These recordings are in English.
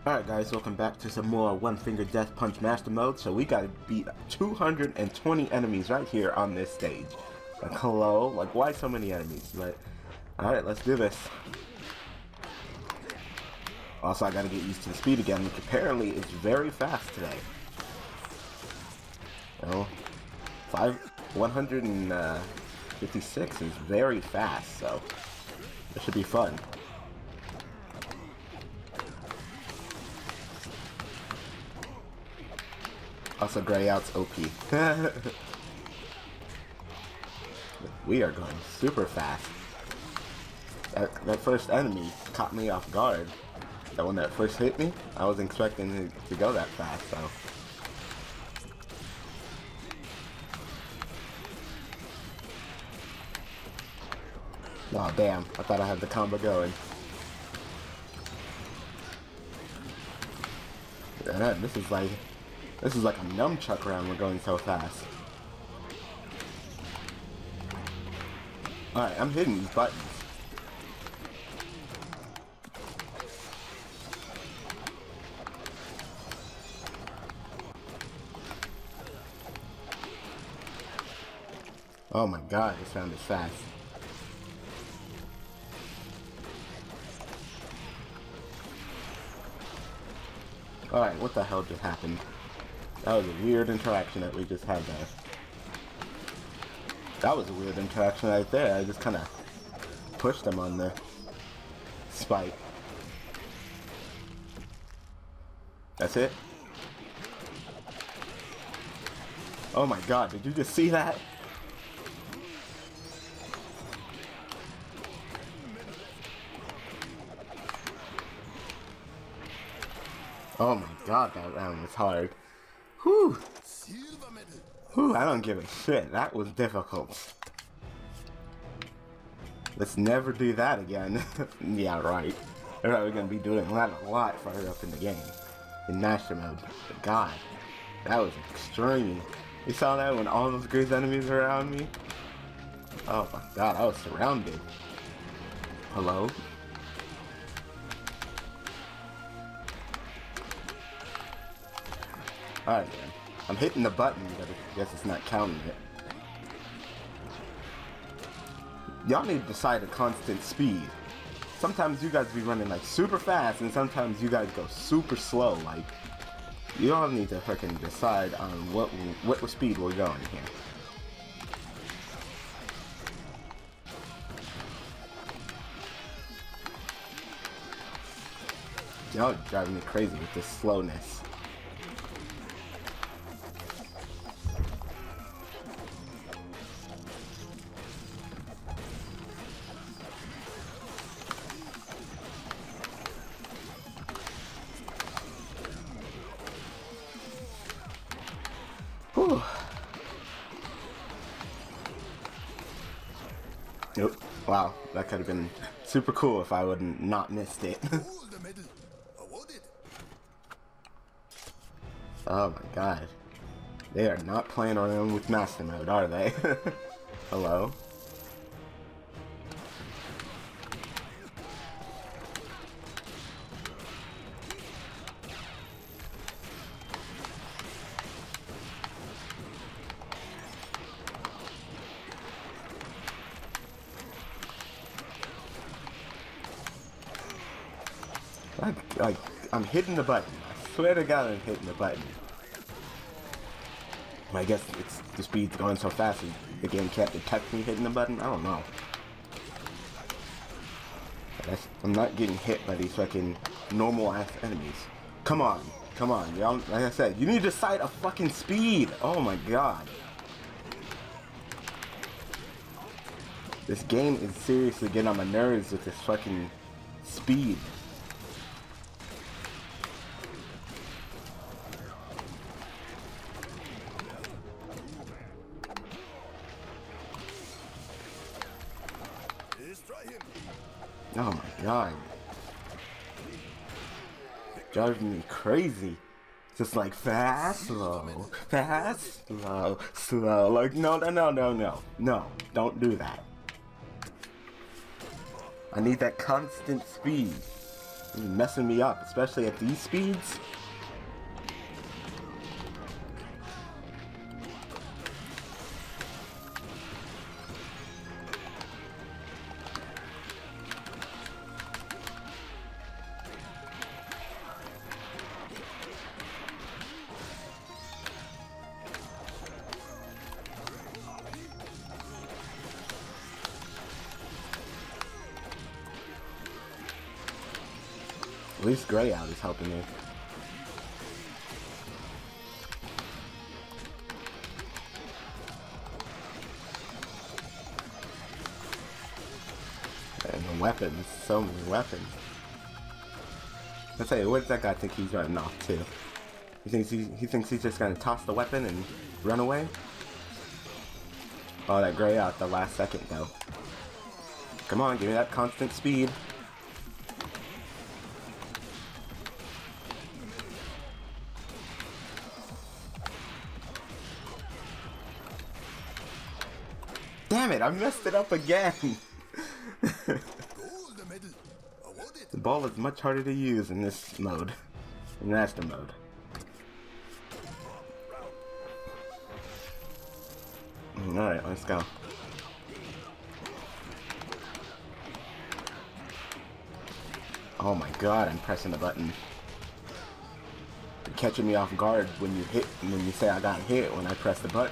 Alright guys, welcome back to some more One Finger Death Punch Master Mode. So we gotta beat 220 enemies right here on this stage. Like hello? Like why so many enemies? But alright, let's do this. Also I gotta get used to the speed again, which apparently is very fast today. You know, 156 is very fast, so it should be fun. Also, Gray Out's OP. We are going super fast. That first enemy caught me off guard. That one that first hit me, I wasn't expecting it to go that fast, so. Oh damn, I thought I had the combo going. Yeah, this is like a nunchuck round, we're going so fast. Alright, I'm hitting these buttons. Oh my god, this round is fast. Alright, what the hell just happened? That was a weird interaction that we just had there. That was a weird interaction right there. I just kind of pushed him on the spike. That's it? Oh my god, did you just see that? Oh my god, that round was hard. Whew. Whew, I don't give a shit. That was difficult. Let's never do that again. Yeah, right. We're probably gonna be doing that a lot farther up in the game. In Master Mode. But god, that was extreme. You saw that when all those great enemies were around me? Oh my god, I was surrounded. Hello? Alright, man. I'm hitting the button, but I guess it's not counting it. Y'all need to decide a constant speed. Sometimes you guys be running like super fast, and sometimes you guys go super slow. Like, you all need to freaking decide on what speed we're going here. Y'all driving me crazy with this slowness. Whew. Nope. Wow, that could have been super cool if I wouldn't not missed it. Oh my god. They are not playing around with Master Mode, are they? Hello? Like, I'm hitting the button. I swear to god I'm hitting the button. I guess it's the speed's going so fast the game can't detect me hitting the button. I don't know. I'm not getting hit by these fucking normal ass enemies. Come on, come on, y'all. Like I said, you need to decide a fucking speed. Oh my god. This game is seriously getting on my nerves with this fucking speed. Oh my god. Driving me crazy. Just like fast, slow, fast, slow, slow. Like, no, no, no, no, no. No, don't do that. I need that constant speed. He's messing me up, especially at these speeds. At least Gray Out is helping me. And the weapons, so many weapons. Let's say, what does that guy think he's running off to? He thinks he's just gonna toss the weapon and run away? Oh, that Gray Out at the last second though. Come on, give me that constant speed. Damn it, I messed it up again! The ball is much harder to use in this mode. In Master mode. Alright, let's go. Oh my god, I'm pressing the button. You're catching me off guard when you say I got hit when I press the button.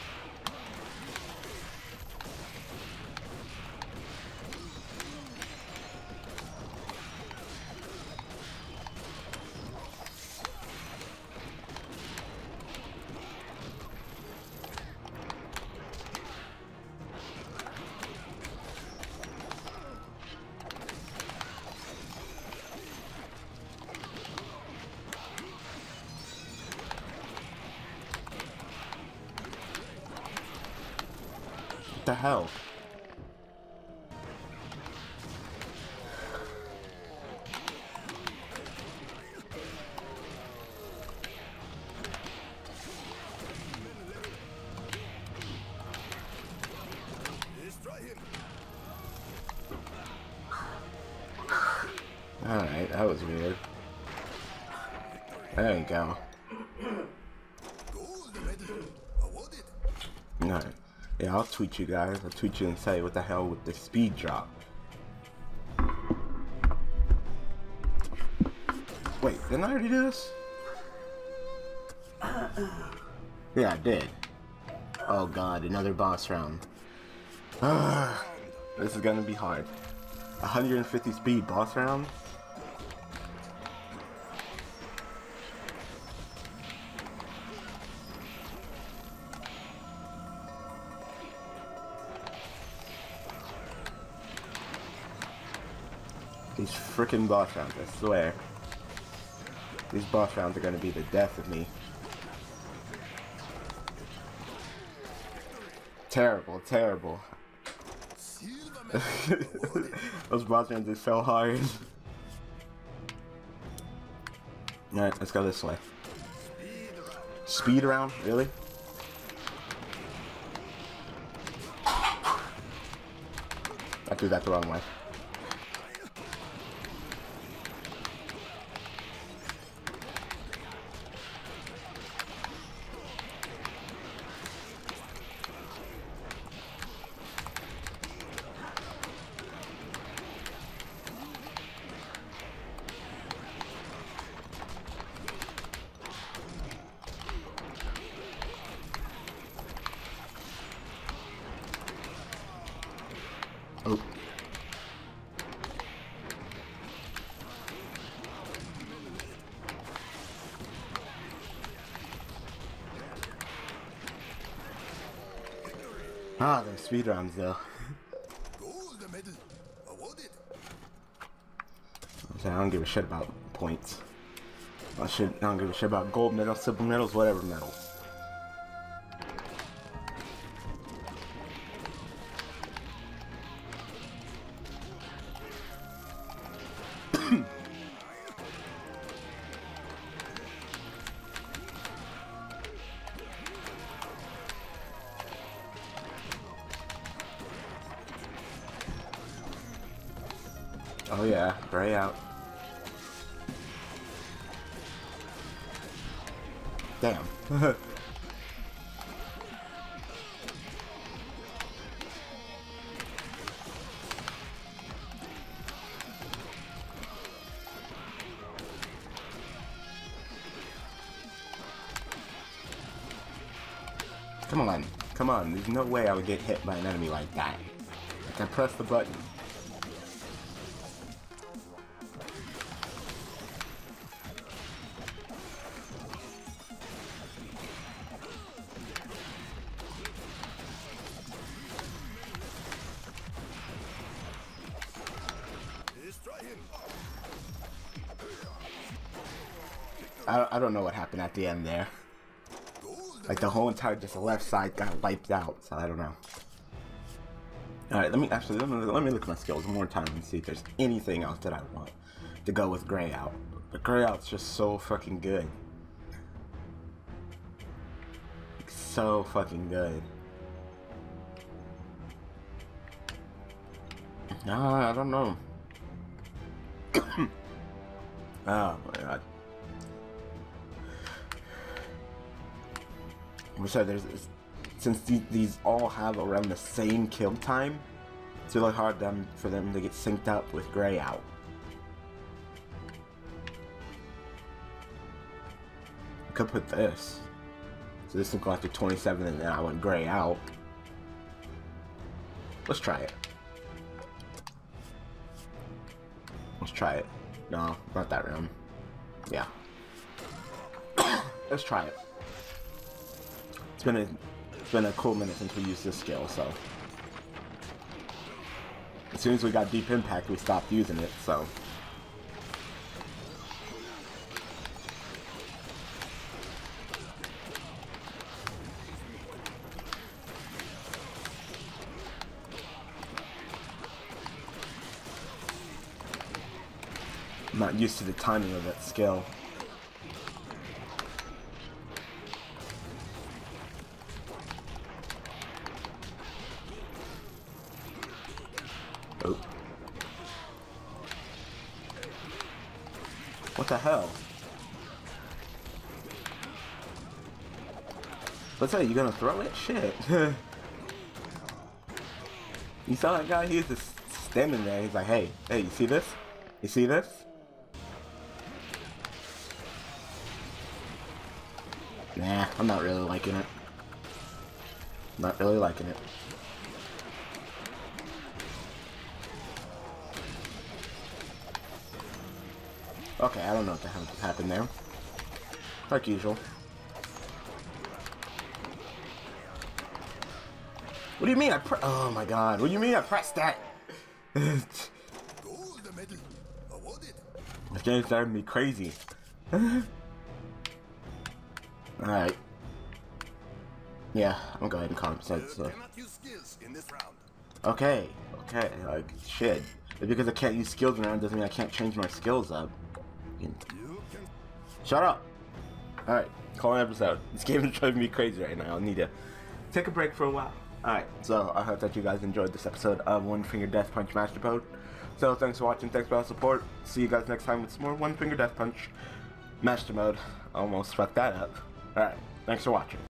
What the hell? Alright, that was weird. There you go. Alright. Yeah, I'll tweet you guys. I'll tweet you and say what the hell with the speed drop. Wait, didn't I already do this? Yeah, I did. Oh god, another boss round. This is gonna be hard. 150 speed boss round? These freaking boss rounds, I swear. These boss rounds are gonna be the death of me. Terrible, terrible. Those boss rounds are so hard. Alright, let's go this way. Speed round? Really? I threw that the wrong way. Oh. Ah, they're speed rounds though. I don't give a shit about points. I don't give a shit about gold medals, silver medals, whatever medals. Oh yeah, Gray Out. Damn. Come on. Come on. There's no way I would get hit by an enemy like that. Like, I pressed the button. I don't know what happened at the end there. Like the whole entire just the left side got wiped out, so I don't know. Alright, let me look at my skills one more time and see if there's anything else that I want to go with Gray Out. But Gray Out's just so fucking good. So fucking good. I don't know. Oh my god. So since these all have around the same kill time, it's really hard for them to get synced up with Gray Out. I could put this. So this will go after 27 and then I went Gray Out. Let's try it. Let's try it. No, not that round. Yeah. Let's try it. It's been a cool minute since we used this skill, so as soon as we got Deep Impact, we stopped using it, so I'm not used to the timing of that skill. Oh. What the hell? Let's say, you gonna throw it? Shit. You saw that guy? He was just standing there. He's like, hey, you see this? You see this? Nah, I'm not really liking it. Not really liking it. Okay, I don't know what the hell just happened there. Like usual. What do you mean oh my god, what do you mean I pressed that? This game's driving me crazy. Alright. Yeah, I'm gonna go ahead and compensate, so. Okay, like, shit. But because I can't use skills around doesn't mean I can't change my skills up. Shut up! Alright, call an episode. This game is driving me crazy right now. I need to take a break for a while. Alright, so I hope that you guys enjoyed this episode of One Finger Death Punch Master Mode. So thanks for watching, thanks for all the support. See you guys next time with some more One Finger Death Punch Master Mode. Almost fucked that up. Alright, thanks for watching.